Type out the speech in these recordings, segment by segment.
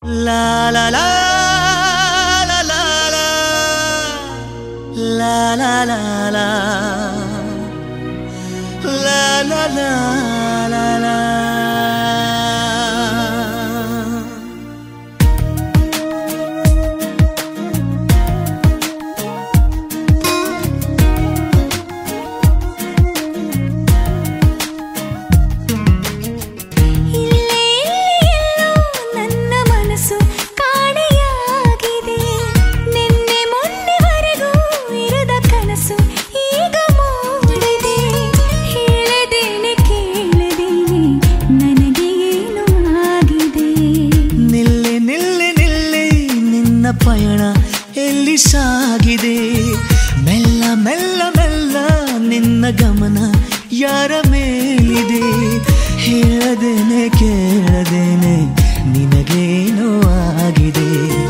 La la la la la la la la la la la la la la. ಪಯಣ ಎಲ್ಲಿ ಸಾಗಿದೆ ಮೆಲ್ಲ ಮೆಲ್ಲ ಮೆಲ್ಲ ನಿನ್ನ ಗಮನ ಯಾರ ಮೇಲಿದೆ ಹೇಳದೇನೆ ಕೇಳದೇನೆ ನಿನಗೇನೋ ಆಗಿದೆ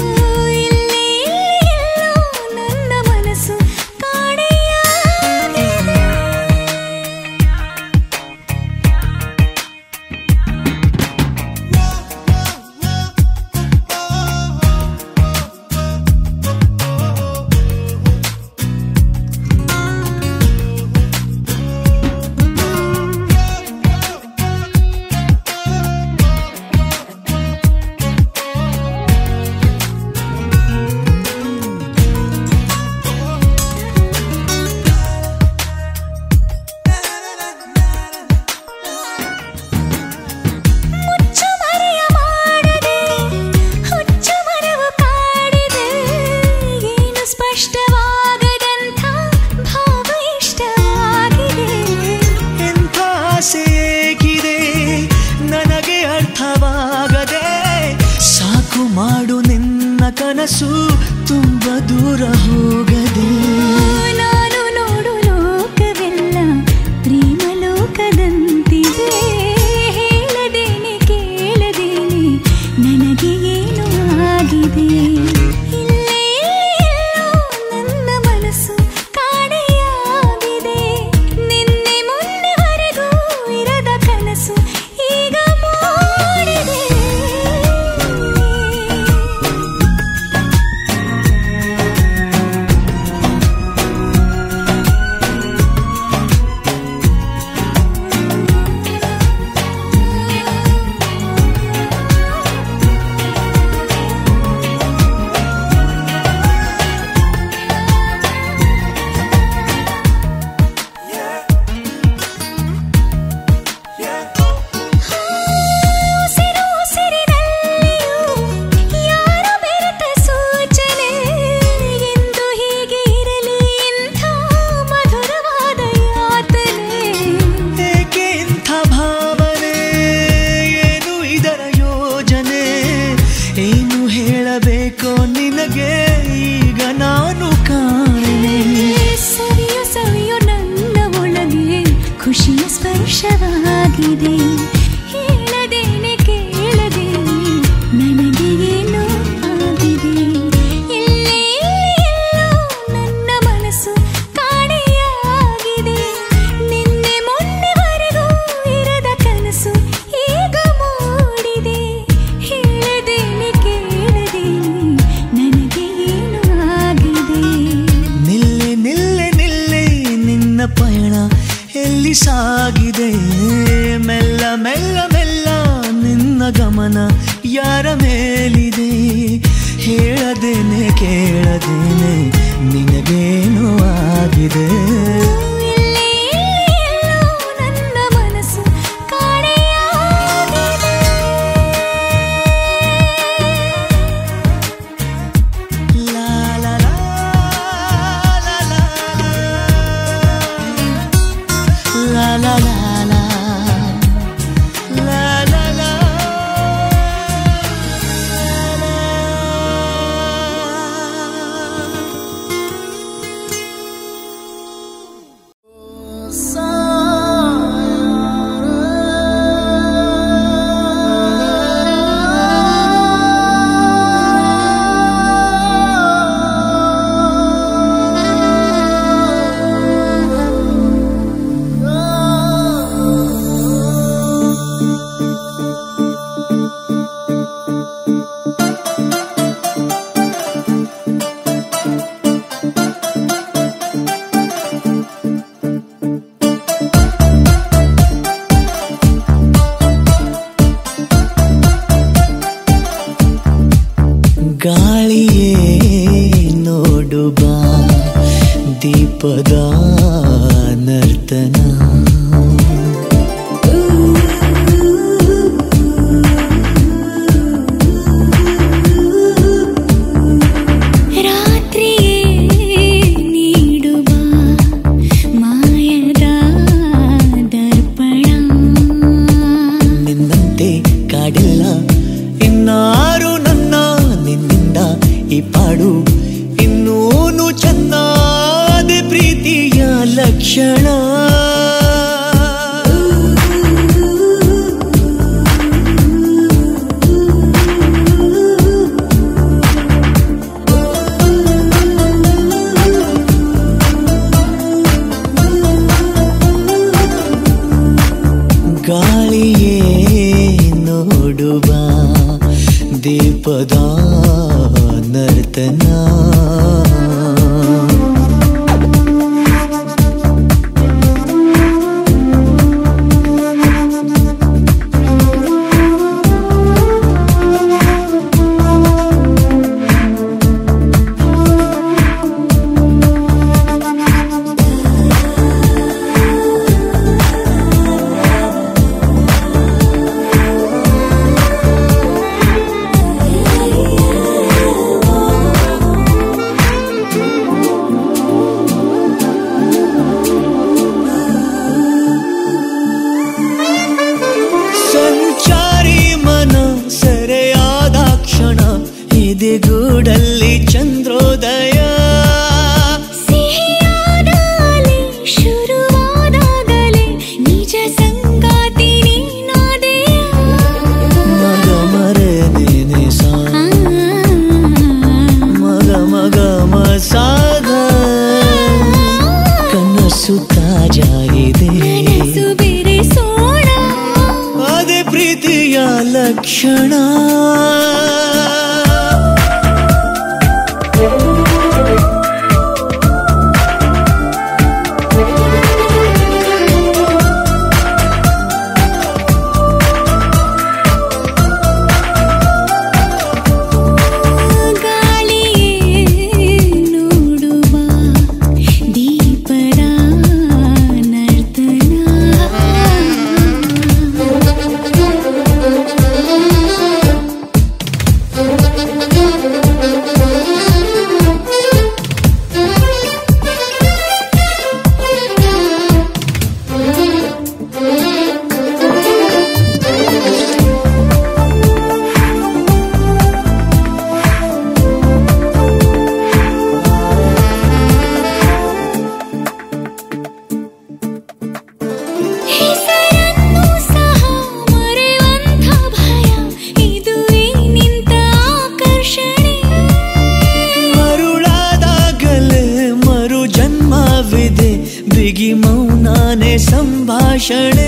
ನನ್ನ ಮನಸ್ಸು ಕಾಣೆಯಾಗಿದೆ ನನಗೆ ಅರ್ಥವಾಗದೆ ಸಾಕು ಮಾಡು ನಿನ್ನ ಕನಸು ತುಂಬ ದೂರ ಹೋಗದೆ ನಾನು ನೋಡು ಲೋಕವೆಲ್ಲ ಪ್ರೇಮ ಲೋಕದಂತಿದೆ ಹೇಳದೇನೆ ಕೇಳದೇನೆ ನನಗೆ ಏನು ಆಗಿದೆ ನನ್ನ ಮನಸ್ಸು ಕಾಣೆಯಾಗಿದೆ ನಿನ್ನೆ ಮೊನ್ನೆವರೆಗೂ ಇರದ ಕನಸು ಈಗ ಮೂಡಿದೆ ನಿನಗೆ ಈಗ ನಾನು ಕಾಣೆ ಸವಿಯೋ ಸವಿಯೋ ನನ್ನ ಒಳಗೆ ಖುಷಿಯ ಸ್ಪರ್ಶವಾಗಿದೆ ಹೇಳದೇನೆ ಕೇಳದೇನೆ ನನಗೆ ಏನೋ ಆಗಿದೆ ಎಲ್ಲೋ ನನ್ನ ಮನಸ್ಸು ಕಾಣೆಯಾಗಿದೆ ನಿನ್ನೆ ಮೊನ್ನೆವರೆಗೂ ಇರದ ಕನಸು ಈಗ ಮೂಡಿದೆ ಹೇಳದೇನೆ ಕೇಳದೇನೆ ಪಯಣ ಎಲ್ಲಿ ಸಾಗಿದೆ ಮೆಲ್ಲ ಮೆಲ್ಲ ಮೆಲ್ಲ ನಿನ್ನ ಗಮನ ಯಾರ ಮೇಲಿದೆ ಹೇಳದೇನೆ ಕೇಳದೇನೆ ನಿನಗೇನೋ ಆಗಿದೆ ನನ್ನ ಮನಸ್ಸು ಕಾಣೆಯಾಗಿದೆ ಲಾ ಲಾ ಲಾ La la la la la la la la ಗಾಳಿಯೇ ನೋಡು ಬಾ ದೀಪದ ನರ್ತನ ಪಾಡು ಇನ್ನೂನು ಚೆನ್ನಾದ ಪ್ರೀತಿಯ ಲಕ್ಷಣ ಗಾಳಿಯೇ ನೋಡುವ ದೀಪದ ನರ್ತನ ಗೂಡಲ್ಲಿ ಚಂದ್ರೋದಯ ಸಿಹಿಯಾದಾಗಲೇ ಶುರುವಾದಾಗಲೇ ನಿಜ ಸಂಗಾತಿ ನೀನಾದೆಯ ಮಗ ಮರದೇನೆ ಸಾ ಮಗ ಮಗ ಮಸಾದ ಕನಸು ತಾಜಾ ಇದೆ ನನಸು ಬೇರೆ ಸೋಣ ಅದೇ ಪ್ರೀತಿಯ ಲಕ್ಷಣ ಬಿಗಿ ಮೌನಾನೆ ಸಂಭಾಷಣೆ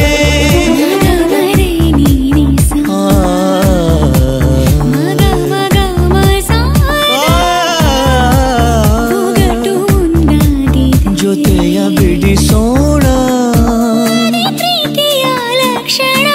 ಜೊತೆಯ ಬಿಡಿಸೋಣ ಪ್ರೀತಿಯ ಲಕ್ಷಣ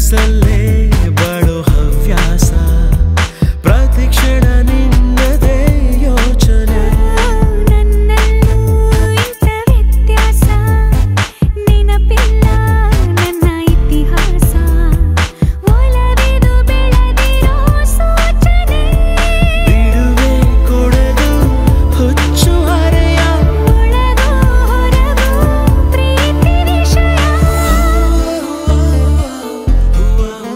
ಕನಸಲ್ಲೇ ಬಾಳೋ ಹವ್ಯಾಸ ಪ್ರತಿಕ್ಷಣ ನಿನ್ನದೇ ಯೋಚನೆ ನನ್ನಲ್ಲೂ ಇಂಥ ವ್ಯತ್ಯಾಸ ನೆನಪಿಲ್ಲ ನನ್ನ ಇತಿಹಾಸ ಒಲವಿದು ಬೆಳೆದಿರೋ ಸೂಚನೆ ಬಿಡುವೆ ಕೊಡದು ಹುಚ್ಚು ಹರೆಯ ಒಳಗೂ ಹೊರಗೂ ಪ್ರೀತಿ ವಿಷಯ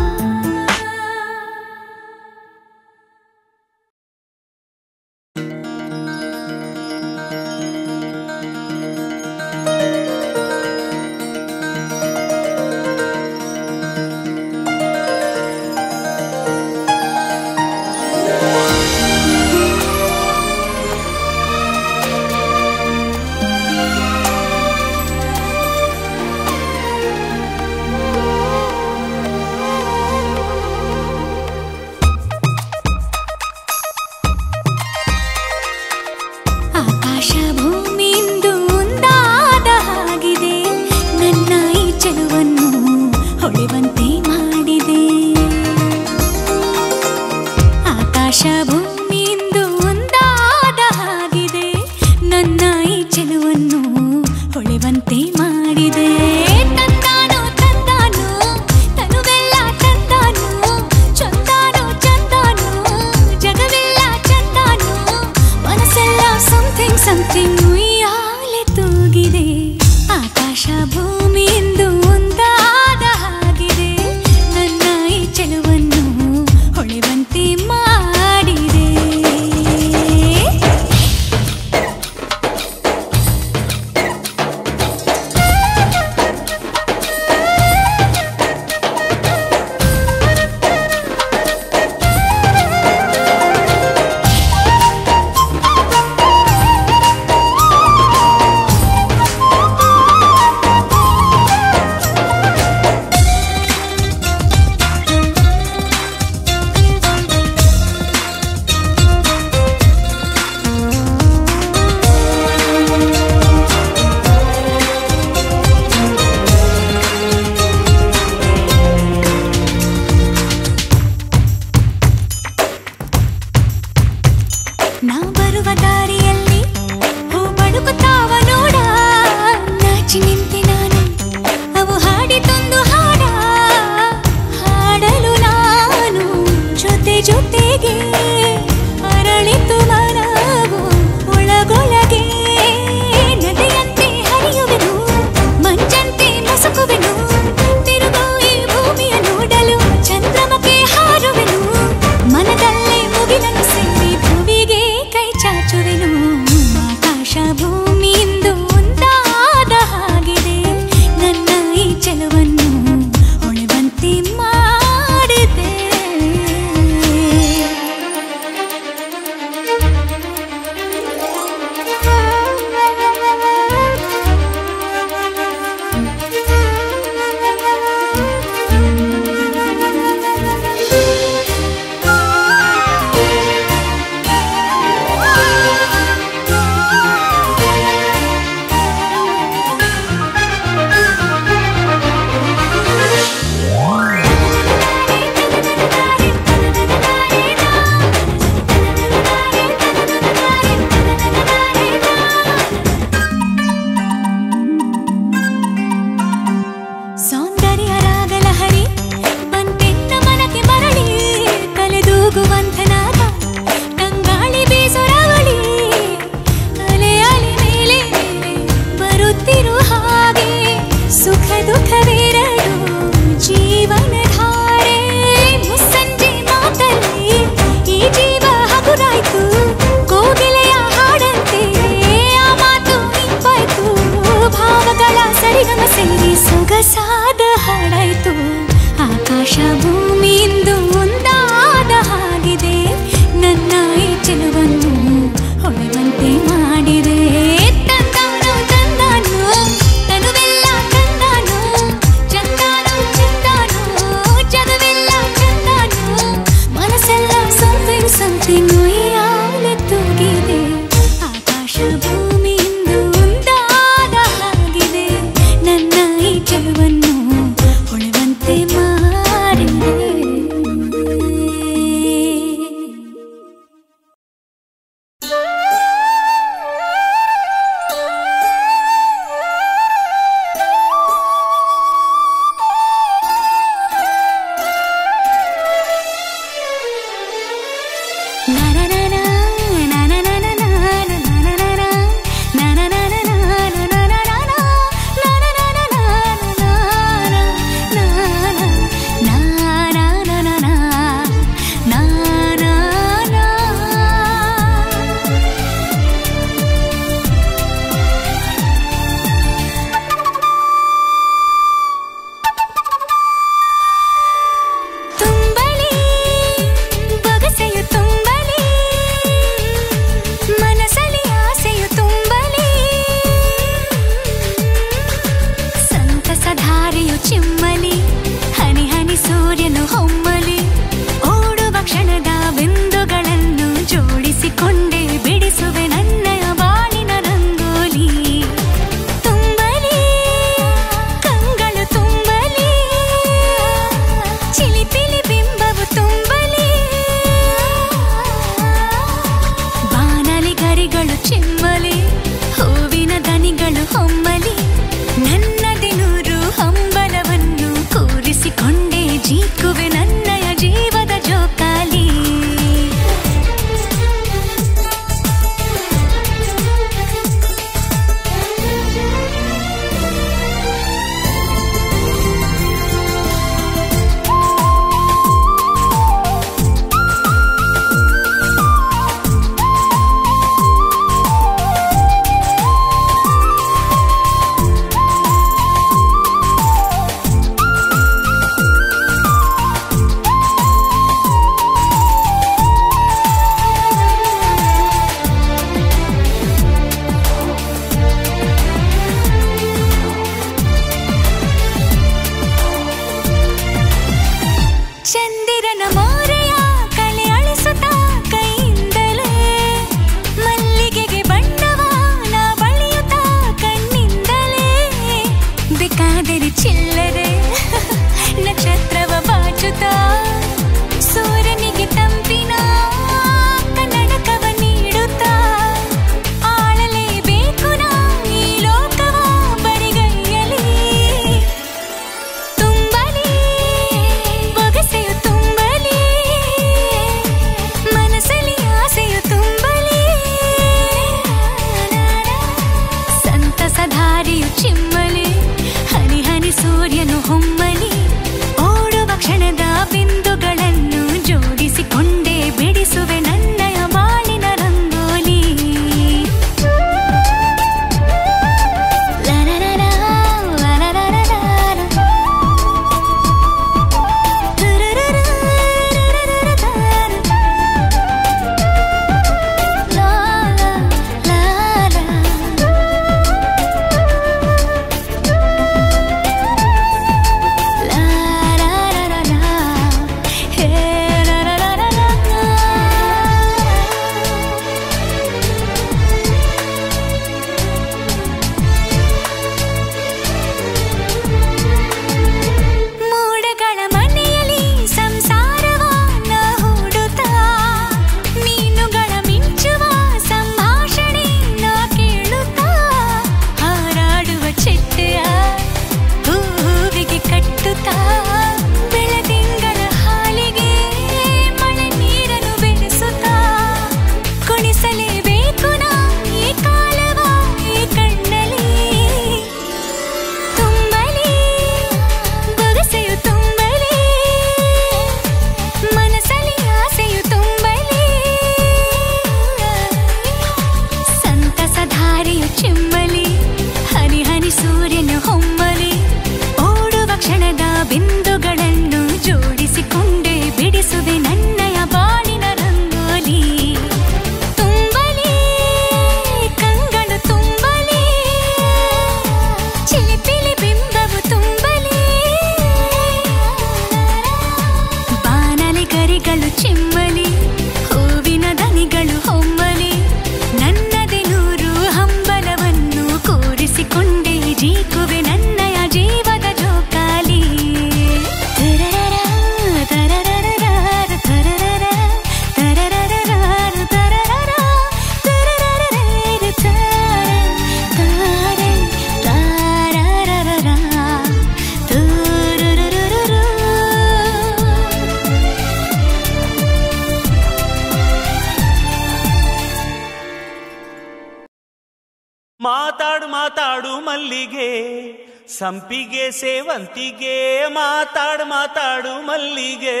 ಮಾತಾಡು ಮಲ್ಲಿಗೆ ಸಂಪಿಗೆ ಸೇವಂತಿಗೆ ಮಾತಾಡು ಮಲ್ಲಿಗೆ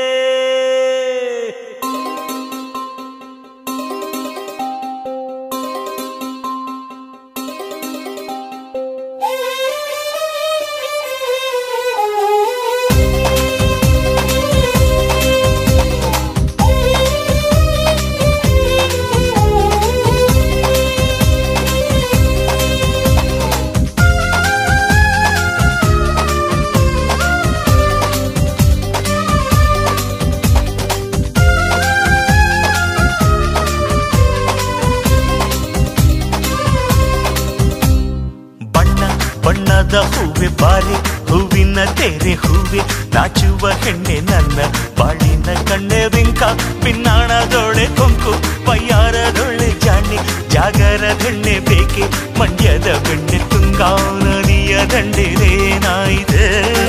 ಬಣ್ಣದ ಹೂವೆ ಬಾರೆ ಹೂವಿನ ತೆರೆ ಹೂವೆ ನಾಚುವ ಹೆಣ್ಣೆ ನನ್ನ ಬಾಳಿನ ಕಣ್ಣೆ ಬಿಂಕ ಪಿನ್ನಾಣದೊಳೆ ಕೊಂಕು ಪಯ್ಯಾರದೊಳೆ ಜಾಣೆ ಜಾಗರದೆಣ್ಣೆ ಬೇಕೆ ಮಂಡ್ಯದ ಬೆಣ್ಣೆ ತುಂಗಾ ನದಿಯ ದಂಡೆರೇನಾಯಿದೆ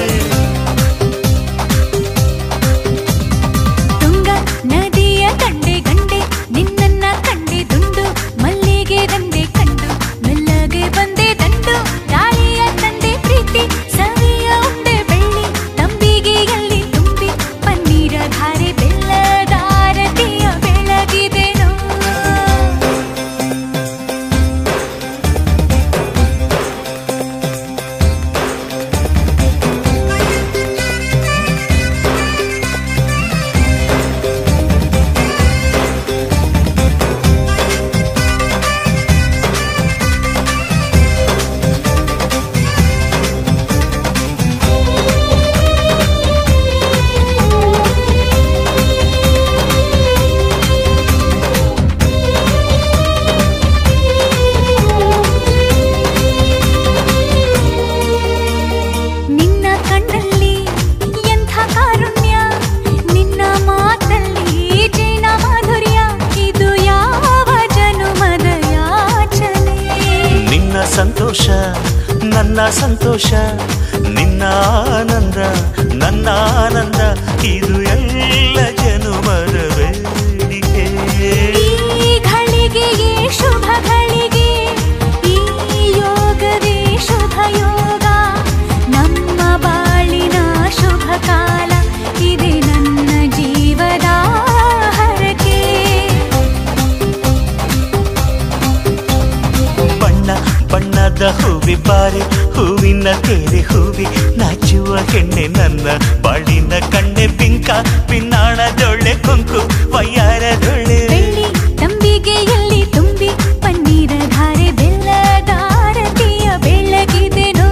ತುಂಗಾ ನದಿಯ ದಂಡೆ ಗಂಡೆ ನಿನ್ನನ್ನ ಕಂಡೆ ದುಂಡು ಮಲ್ಲಿಗೆ ದಂಡೆ ಕಂಡು ಮೆಲ್ಲಗೆ ಬಂದೆ ದಂಡು ಗಾಳಿಯ ತಂದೆ ಪ್ರೀತಿ ಸವಿಯ ಉಂಡೆ ಬೆಳ್ಳಿ ತಂಬಿಗೆಯಲ್ಲಿ ತುಂಬಿ ಪನ್ನೀರ ಧಾರೆ ಬೆಲ್ಲದಾರತಿಯ ಬೆಳಗಿದೆನೋ ಸಂತೋಷ ನನ್ನ ಸಂತೋಷ ನಿನ್ನ ಆನಂದ ನನ್ನ ಆನಂದ ಇದು ಎಲ್ಲ ಜನುಮದ ಬೇಡಿಕೆ ಈ ಘಳಿಗೆಯೇ ಶುಭ ಘಳಿಗೆ ಈ ಯೋಗವೇ ಶುಭ ಯೋಗ ನಮ್ಮ ಬಾಳಿನ ಶುಭ ಕಾಲ ಇದೆ ನನ್ನ ಜೀವದ ಹರಕೆ ಬಣ್ಣದ ಹೂವಿ ಬಾರೆ ಹೂವಿನ ತೆರೆ ಹೂವಿ ನಾಚುವ ಹೆಣ್ಣೆ ನನ್ನ ಬಾಳಿನ ಕಣ್ಣೆ ಪಿಂಕ ಪಿನ್ನಾಣದೊಳ್ಳೆ ಕೊಂಕು ವಯ್ಯಾರದೊಳ್ಳೆ ಬೆಳ್ಳಿ ತಂಬಿಗೆಯಲ್ಲಿ ತುಂಬಿ ಪನ್ನೀರ ಧಾರೆ ಬೆಲ್ಲದಾರತಿಯ ಬೆಳಗಿದೆನೋ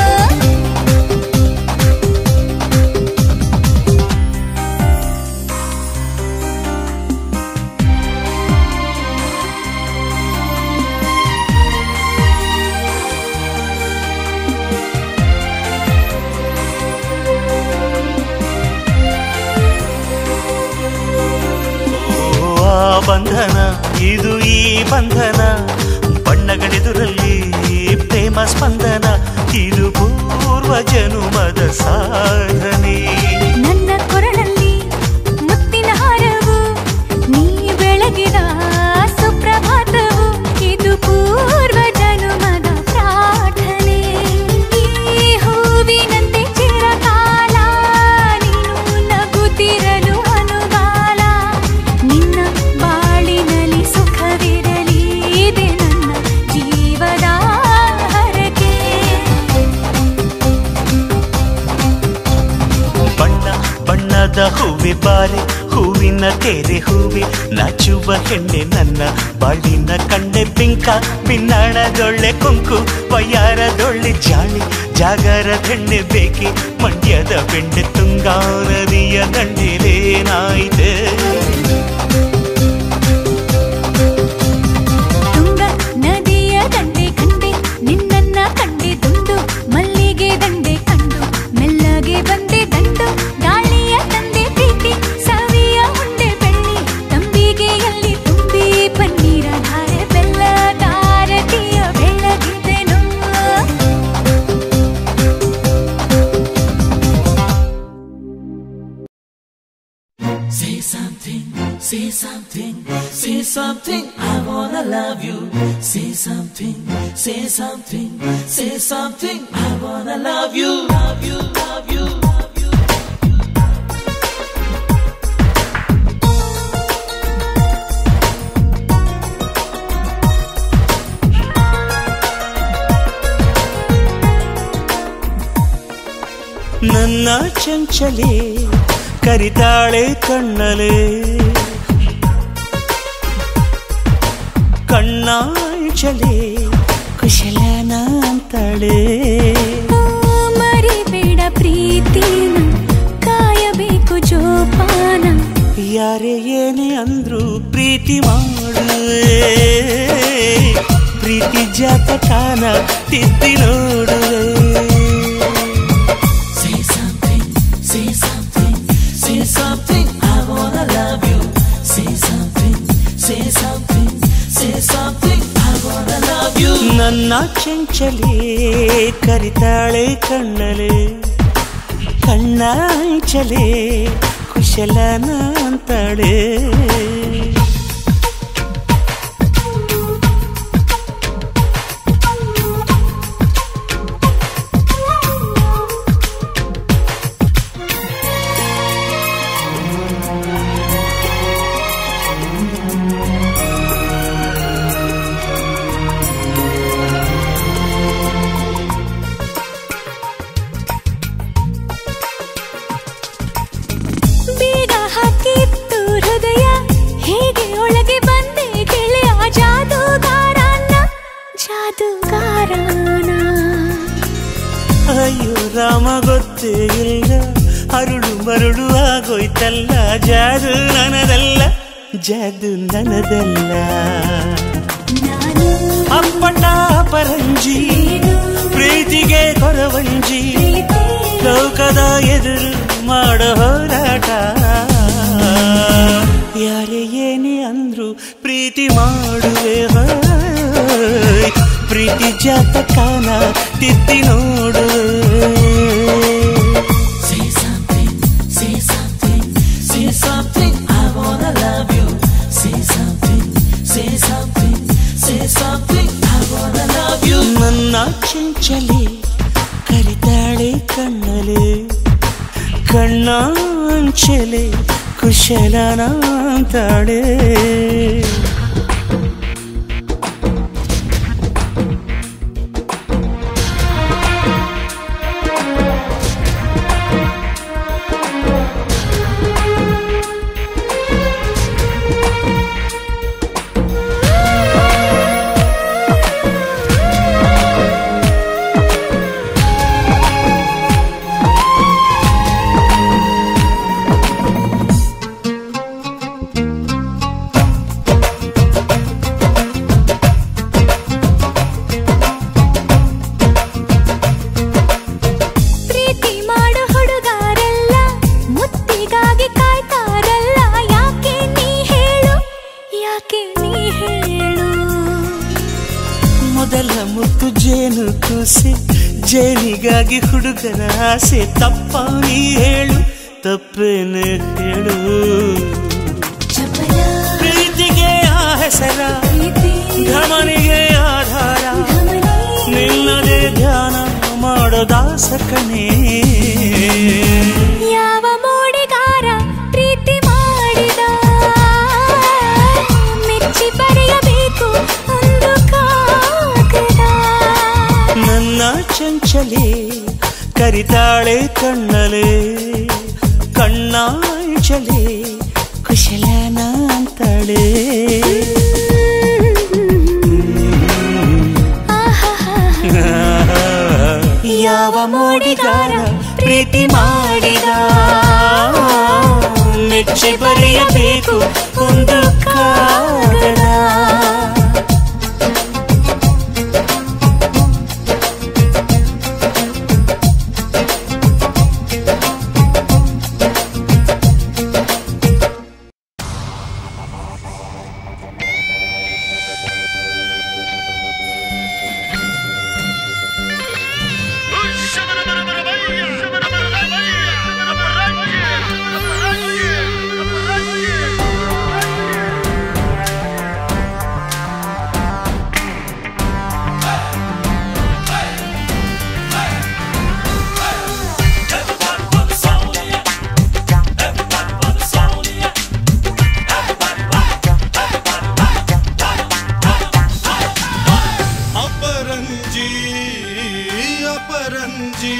ಬಂಧನ ಇದು ಈ ಬಂಧನ ಬಣ್ಣಗಳೆದುರಲ್ಲಿ ಪ್ರೇಮ ಸ್ಪಂದನ ಇದು ಪೂರ್ವ ಜನುಮದ ಸಾಧನೆ ನನ್ನ ಕೊರಳಲ್ಲಿ ಮುತ್ತಿನ ಹಾರವು ನೀ ಬೆಳಗಿದ ಸುಪ್ರಭಾತವು ಇದು ಪೂರ್ವ ಜನುಮದ ಪ್ರಾರ್ಥನೆ ಈ ಹೂವಿನಂತೆ ಚಿರಕಾಲ ನೀನು ನಗುತ್ತಿರಲು ಅನುಗಾಲ ನಿನ್ನ ಬಾಳಿನಲ್ಲಿ ಸುಖವಿರಲಿ ಇದೆ ನನ್ನ ಜೀವದ ಹರಕೆ ಬಣ್ಣದ ಹೂವೆ ಬಾರೆ ಹೂವಿನ ತೆರೆ ಹೂವೆ ನಾಚುವ ಹೆಣ್ಣೆ ನನ್ನ ಬಾಳಿನ ಕಂಡೆ ಪಿಂಕ ಪಿನ್ನಾಣದೊಳ್ಳೆ ಕೊಂಕು ವಯ್ಯಾರದೊಳ್ಳೆ ಜಾಳಿ ಜಾಗರದೆಣ್ಣೆ ಬೇಕೆ ಮಂಡ್ಯದ ಬೆಣ್ಣೆ ತುಂಗಾ ನದಿಯ ದಂಡೆರೇನಾಯಿದೆ ತುಂಗಾ ನದಿಯ ದಂಡೆ ಕಂಡೆ ನಿನ್ನನ್ನ ಕಂಡೆ ದುಂಡು ಮಲ್ಲಿಗೆ ದಂಡೆ ಕಂಡು ಮೆಲ್ಲಗೆ ಬಂದೆ ದಂಡು ಗಾಳಿಯ ತಂದೆ ಪ್ರೀತಿ ಸವಿಯ ಉಂಡೆ ಬೆಳ್ಳಿ ತಂಬಿಗೆಯಲ್ಲಿ ತುಂಬಿ ಪನ್ನೀರ ಧಾರೆ ಬೆಲ್ಲದಾರತಿಯ ಬೆಳಗಿದೆನೋ Say something, say something, say something, I wanna love you. Say something, say something, say something, I wanna love you, love you, love you, love you. ನನ್ನ ಚಂಚಲೆ ಕರಿತಾಳೆ ಕಣ್ಣಲೆ ಕಣ್ಣಾಂಚಲೆ ಕುಶಲನ ಅಂತಾಳೆ ಮರಿಬೇಡ ಪ್ರೀತಿನ ಕಾಯಬೇಕು ಜೋಪಾನ ಯಾರೇ ಏನೇ ಅಂದ್ರು ಪ್ರೀತಿ ಮಾಡುವೆ ಪ್ರೀತಿ ಜಾತಕಾನ ತಿದ್ದಿ ನೋಡುವೆ Say something, I wanna love you. Say something, say something, say something, I wanna love you. ನನ್ನ ಚಂಚಲೆ ಕರಿತಾಳೆ ಕಣ್ಣಲೆ ಕಣ್ಣಾಂಚಲೆ ಕುಶಲನ ಅಂತಾಳೆ ಅಯ್ಯೋ ರಾಮ ಗೊತ್ತೇ ಇಲ್ಲ ಅರುಳು ಮರುಳು ಆಗೋಯ್ತಲ್ಲ ಜಾದು ನನದಲ್ಲ ಜಾದು ನನದಲ್ಲ ಅಪ್ಪಟ ಪರಂಜಿ ಪ್ರೀತಿಗೆ ಕೊರವಂಜಿ ಲೋಕದ ಎದುರು ಮಾಡೋ ಹೋರಾಟ ಯಾರೇ ಏನೇ ಅಂದ್ರು ಪ್ರೀತಿ ಮಾಡುವೆ ಪ್ರೀತಿ ಜಾತಕಾನ ತಿದ್ದಿ ನೋಡು Say something, say something, say something, I wanna love you. Say something, say something, say something, I wanna love you. ನನ್ನ ಚಂಚಲೆ ಕರಿತಾಳೆ ಕಣ್ಣಲೆ ಕಣ್ಣಾಂಚಲೆ ಕುಶಲನ ಅಂತಾಳೆ ಮೊದಲ ಮುತ್ತು ಜೇನು ಕೂಸೆ ಜೇನಿಗಾಗಿ ಹುಡುಗನ ಆಸೆ ತಪ್ಪ ನೀ ಹೇಳು ತಪ್ಪೇನೆ ಹೇಳು ಪ್ರೀತಿಗೆ ಆ ಹೆಸರ ಧಮನಿಗೆ ಆಧಾರ ನಿನ್ನದೇ ಧ್ಯಾನ ಮಾಡೋ ದಾಸಕನೇ ಯಾವ ಮೋಡಿಗಾರ ಪ್ರೀತಿ ಮಾಡಿದ ಮೆಚ್ಚಿ ಬರೆಯಬೇಕು ಒಂದು ಕಾಗದ ನನ್ನ ಚಂಚಲೆ ಕರಿತಾಳೆ ಕಣ್ಣಲೆ ಕಣ್ಣಾಂಚಲೆ ಕುಶಲನ ಅಂತಾಳೆ ಯಾವ ಮೋಡಿಗಾರ ಪ್ರೀತಿ ಮಾಡಿದ ಮೆಚ್ಚಿ ಬರೆಯಬೇಕು ಒಂದು ಕಾಗದ अपरंजी अपरंजी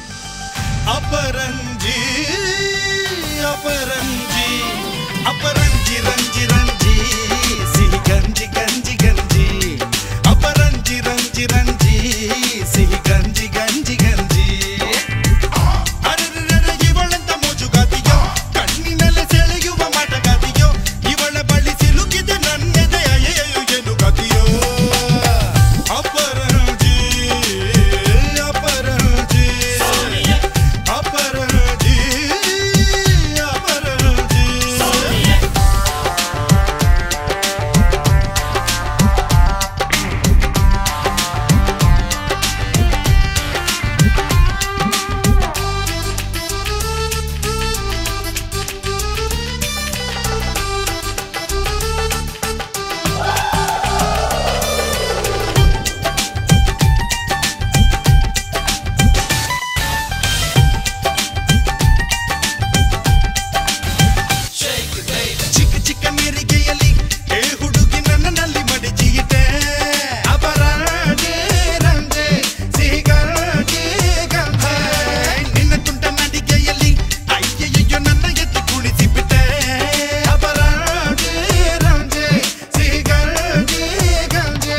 अपरंजी अपरंजी अपरंजी रंजी रंजी सिही गंजी गंजी गंजी अपरंजी रंजी रंजी सिही गंजी गंजी गंजी ಅರೆರೆರೆ ಇವಳಂತ ಮೋಜುಗಾತಿಯೋ ಕಣ್ಣಿನಲ್ಲಿ ಸೆಳೆಯುವ ಮಾಟಗಾತಿಯೋ ಇವಳ ಬಳಿ ಸಿಲುಕಿದೆ ನನ್ನೆದೆ ಅಯ್ಯಯ್ಯೋ ಏನು ಗಾತಿಯೋ अपरंजी अपरंजी अपरंजी अपरंजी ಚಿಕ್ಕ ಚಿಕ್ಕ ನೀರಿಗೆಯಲ್ಲಿ ಏ ಹುಡುಗಿ ನನ್ನಲ್ಲಿ ಮಡಚಿಯಿಟ್ಟೆ ಅಪರಾಧಿ ರಂಜೆ ಸಿಹಿಗಾಗಿ ಗಂಧೆ ನಿನ್ನ ತುಂಟ ನಡಿಗೆಯಲ್ಲಿ ಅಯ್ಯಯ್ಯೋ ನನ್ನ ಎತ್ತಿ ಕುಣಿಸಿಬಿಟ್ಟೆ ಅಪರಾಧಿ ರಂಜೆ ಸಿಹಿಗಾಗಿ ಗಂಧೆ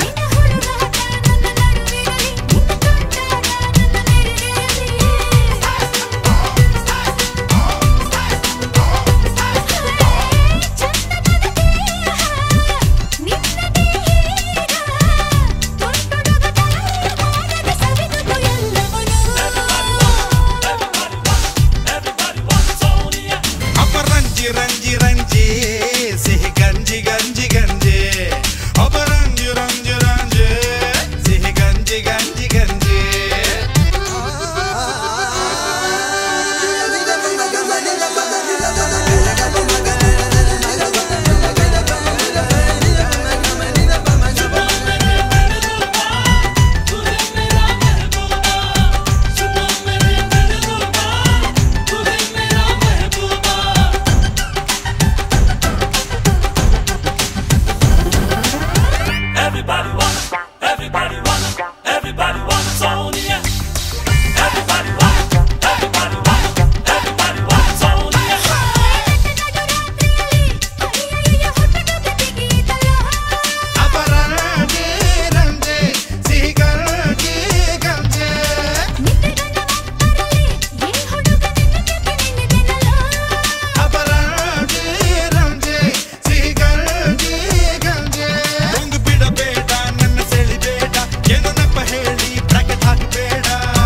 अपरंजी रंजी रंजी सिही गंजी गंजी गंजी अपरंजी रंजी रंजी सिही गंजी गंजी गंजी Everybody wants Sonia. Everybody wants Sonia. अपराधी रंजे सिही गंजी गंजी अपराधी रंजे सिही गंजी गंजी ತುಂಗ ಬಿಡಬೇಡ ನನ್ನ ಸೆಳಿಬೇಡ ಏನು ನೆಪ ಹೇಳಿ ಬ್ರಾಕೆಟ್ ಹಾಕಬೇಡ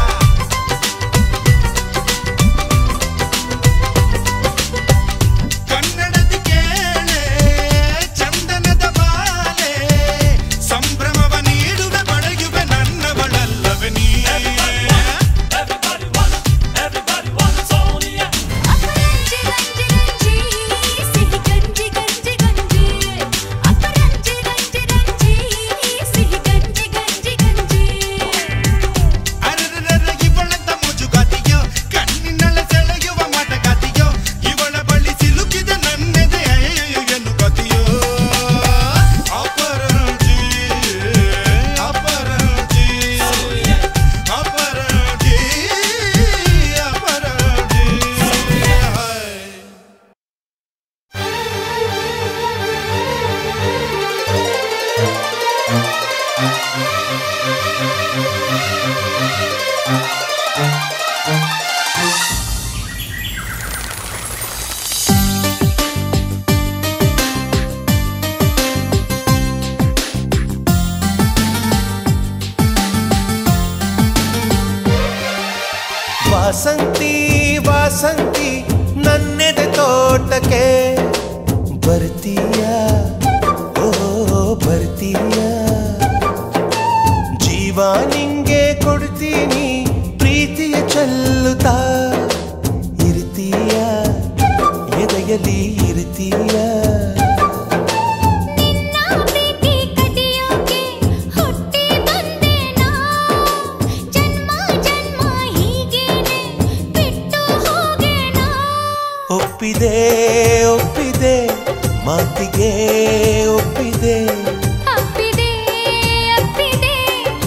ಕನ್ನಡದ ಕೇಳೆ ಚಂದನದ ಬಾಲೆ ಸಂಭ್ರಮವ ನೀಡುವೆ ಬಳೆಯುವೆ ನನ್ನವಳಲ್ಲವೆ ನೀ Everybody wants Sonia. ಅರೆರೆರೆ ಇವಳಂತ ಮೋಜುಗಾತಿಯೋ ಕಣ್ಣಿನಲ್ಲಿ ಸೆಳೆಯುವ ಮಾಟಗಾತಿಯೋ ಇವಳ ಬಳಿ ಸಿಲುಕಿದೆ ನನ್ನೆದೆ ಅಯ್ಯಯ್ಯೋ ಏನು ಗಾತಿಯೋ अपरंजी अपरंजी अपरंजी अपरंजी ವಾಸಂತಿ ವಾಸಂತಿ ನನ್ನೆದೆ ತೋಟಕ್ಕೆ ಬರ್ತೀಯ ಓ ಬರ್ತೀಯ ಜೀವ ನಿಂಗೆ ಕೊಡ್ತೀನಿ ಪ್ರೀತಿಯ ಚೆಲ್ಲುತ್ತಾ ಇರ್ತೀಯ ಎದೆಯಲ್ಲಿ ಇರ್ತೀಯ ಒಪ್ಪಿದೆ ಒಪ್ಪಿದೆ ಮಾತಿಗೆ ಒಪ್ಪಿದೆ ಅಪ್ಪಿದೆ ಅಪ್ಪಿದೆ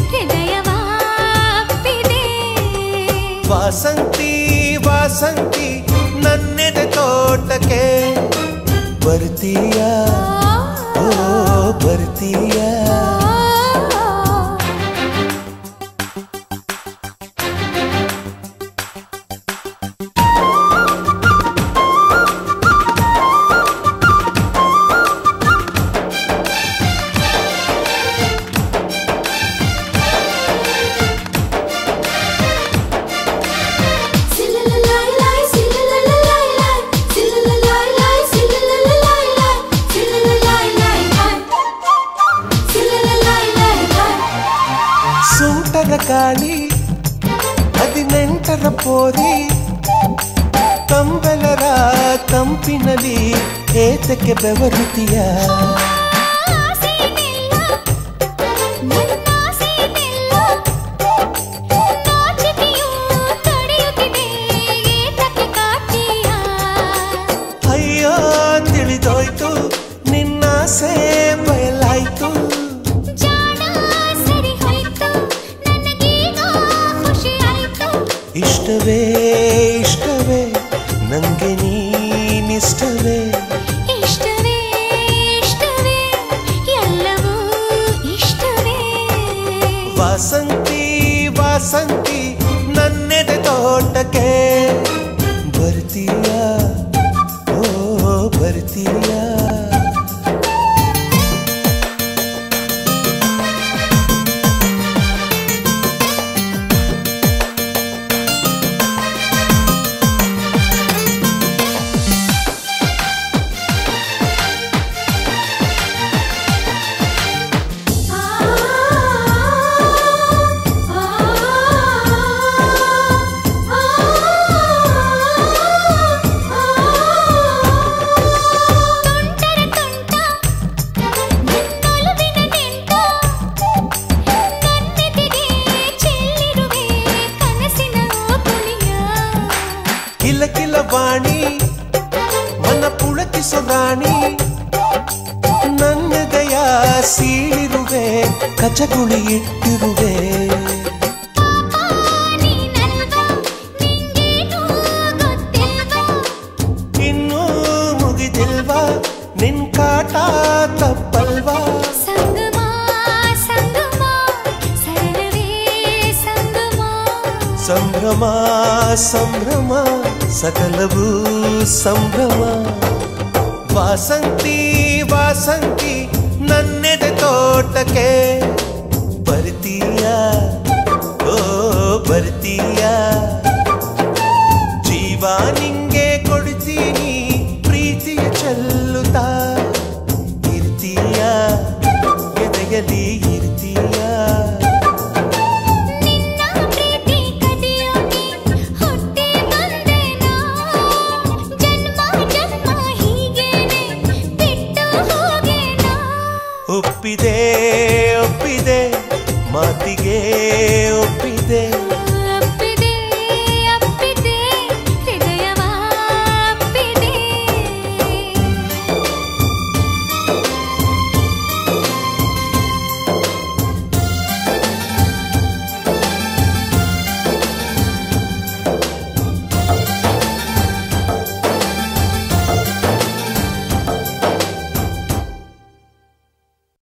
ವಾಸಂತಿ ವಾಸಂತಿ ನನ್ನೆದೆ ತೋಟಕ್ಕೆ ಬರ್ತೀಯಾ ಓ ಬರ್ತೀಯಾ ಸುಂಟರ ಗಾಳಿ 18ರ ಪೋರಿ ಕಂಬಲರ ಕಂಪಿನಲ್ಲಿ ಏತಕ್ಕೆ ಬೆವರುತ್ತೀಯ ಅಯ್ಯೋ ತಿಳಿದೋಯ್ತು ನಿನ್ನಾಸೆ ಬಯಲಾಯ್ತು ಇಷ್ಟವೇ ಇಷ್ಟವೇ ನಂಗೆ ನೀನಿಷ್ಟವೇ ಇಷ್ಟವೇ ಇಷ್ಟವೇ ಎಲ್ಲವೂ ಇಷ್ಟವೇ ವಾಸಂತಿ ವಾಸಂತಿ ನನ್ನೆದೆ ತೋಟಕ್ಕೆ ಬರ್ತೀಯಾ ಓ ಬರ್ತೀಯಾ ಕಿಲ ಕಿಲ ವಾಣಿ ಮನ ಪುಳಕಿಸೋ ರಾಣಿ ನನ್ನದಯ ಸೀಳಿರುವೆ ಕಚಗುಳಿ ಇಟ್ಟಿರುವೆ ಇನ್ನೂ ಮುಗಿದಿಲ್ವಾ ನಿನ್ ಕಾಟ ತಪ್ಪಲ್ವಾ ಸಂಗಮ ಸಂಗಮ ಸರಳವೇ ಸಂಗಮ ಸಂಭ್ರಮ ಸಂಭ್ರಮ ಸಕಲವೂ ಸಂಭ್ರಮ ವಾಸಂತಿ ವಾಸಂತಿ ನನ್ನೆದೆ ತೋಟಕ್ಕೆ ಬರ್ತೀಯಾ ಓ ಬರ್ತೀಯಾ ಜೀವ ನಿಂಗೆ ಕೊಡ್ತೀನಿ ಪ್ರೀತಿಯ ಚೆಲ್ಲುತ್ತಾ ಇರ್ತೀಯಾ ಎದೆಯಲ್ಲಿ ಇರ್ತೀಯಾ ಒಪ್ಪಿದೆ ಒಪ್ಪಿದೆ ಮಾತಿಗೆ ಒಪ್ಪಿದೆ